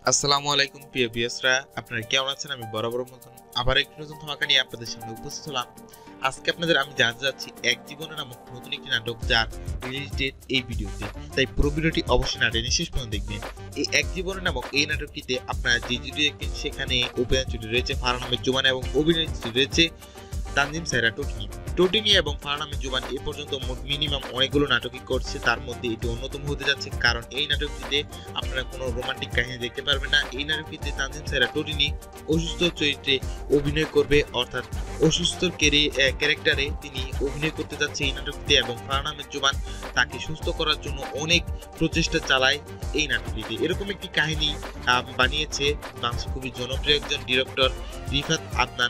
আসসালামু আলাইকুম প্রিয় ভিউয়ার্সরা, আপনারা কেমন আছেন? আমি বরাবর মতন আবার একটি নতুন ধামাকা নিয়ে আপনাদের সামনে উপস্থিত হলাম। আজকে আপনাদের আমি জানাতে যাচ্ছি এক জীবনে নামক নতুন একটি নাটক, যার রিলিজ ডেট এই ভিডিওতে। তাই পুরো ভিডিওটি অবশ্যই না টেনে শেষ পর্যন্ত দেখবেন। এই এক জীবনে নামক এই নাটকটিতে আপনারা যে ভিডিও দেখবেন সেখানে অভিনয় চরিত্রে রয়েছে ফারহান আহমেদ জোবান এবং অভিনয় চরিত্রে রয়েছে তানজিম সাইরা টোটিনি এবং ফারহান আহমেদ জোবান এ পর্যন্ত মিনিমাম অনেকগুলো নাটকই করছে, তার মধ্যে এটি অন্যতম হতে যাচ্ছে। কারণ এই নাটকটিতে আপনারা কোনো রোমান্টিক কাহিনী দেখতে পারবেন না। এই নাটকটিতে তানজিম সাইরা টোটিনি অসুস্থ চরিত্রে অভিনয় করবে, অর্থাৎ অসুস্থ ক্যারেক্টারে তিনি অভিনয় করতে যাচ্ছে এই নাটকটিতে। এবং ফারহান আহমেদ জোবান তাকে সুস্থ করার জন্য অনেক প্রচেষ্টা চালায় এই নাটকটিতে। এরকম একটি কাহিনী বানিয়েছে বাংলাদেশের খুবই জনপ্রিয় একজন ডিরেক্টর রিফাত আদনান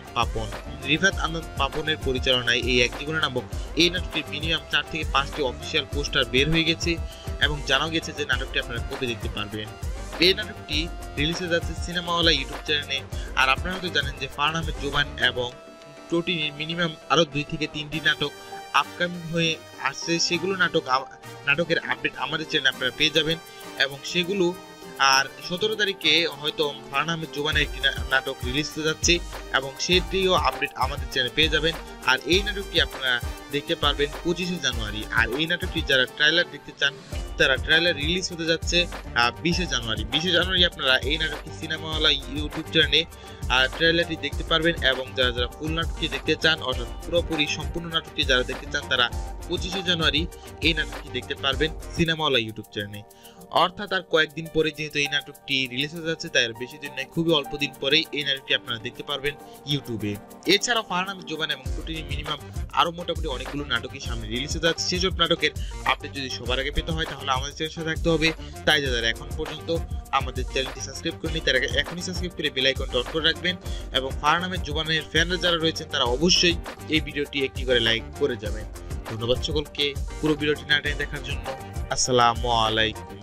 পাপনের পরিচালনায় এই এক জীবনে নামক এই নাটকটির মিনিমাম 4 থেকে 5টি অফিসিয়াল পোস্টার বের হয়ে গেছে এবং জানাও গেছে যে নাটকটি আপনারা কবে দেখতে পারবেন। এই নাটকটি রিলিজ হয়ে যাচ্ছে সিনেমাওয়ালা ইউটিউব চ্যানেলে। আর আপনারা হয়তো জানেন যে ফারহান আহমেদ জোবান এবং টোটিনির মিনিমাম আরো 2 থেকে 3টি নাটক আপকামিং হয়ে আসছে। সেগুলো নাটকের আপডেট আমাদের চ্যানেলে আপনারা পেয়ে যাবেন এবং সেগুলো আর 17 তারিখে হয়তো ফারহান আহমেদ জোবানের একটি নাটক রিলিজ হতে যাচ্ছে এবং সেটিও আপডেট আমাদের চ্যানেলে পেয়ে যাবেন। আর এই নাটকটি আপনারা দেখতে পারবেন 25শে জানুয়ারি। আর এই নাটকটি যারা ট্রেলার দেখতে চান তারা ট্রেলার রিলিজ হতে যাচ্ছে 20শে জানুয়ারি। আপনারা এই নাটকটি সিনেমাওয়ালা ইউটিউব চ্যানেলে ট্রেলারটি দেখতে পারবেন এবং যারা ফুল নাটকটি দেখতে চান, অর্থাৎ পুরোপুরি সম্পূর্ণ নাটকটি যারা দেখতে চান, তারা 25শে জানুয়ারি এই নাটকটি দেখতে পারবেন সিনেমাওয়ালা ইউটিউব চ্যানেলে। অর্থাৎ আর কয়েকদিন পরে যেহেতু এই নাটকটি রিলিজ হতে যাচ্ছে, তাই আর বেশি দিন নয়, খুবই অল্প দিন পরেই এই নাটকটি আপনারা দেখতে পারবেন ইউটিউবে। এছাড়াও ফারহান আহমেদ জোবান এবং টোটিনি মিনিমাম আরো মোটামুটি অনেকগুলো নাটকই সামনে রিলিজ হতে যাচ্ছে। সেসব নাটকের আপডেট যদি সবার আগে পেতে হয় তাহলে আমাদের চ্যানেলের সাথে থাকতে হবে। তাই যারা এখন পর্যন্ত আমাদের চ্যানেলটি সাবস্ক্রাইব করেনি তারা এখনই সাবস্ক্রাইব করে বেল আইকনটা অন করে রাখবেন এবং ফারহান আহমেদ জোবানের ফ্যানরা যারা রয়েছেন তারা অবশ্যই এই ভিডিওটি একটি করে লাইক করে যাবেন। ধন্যবাদ সকলকে পুরো ভিডিওটি না টেনে দেখার জন্য। আসসালামু আলাইকুম।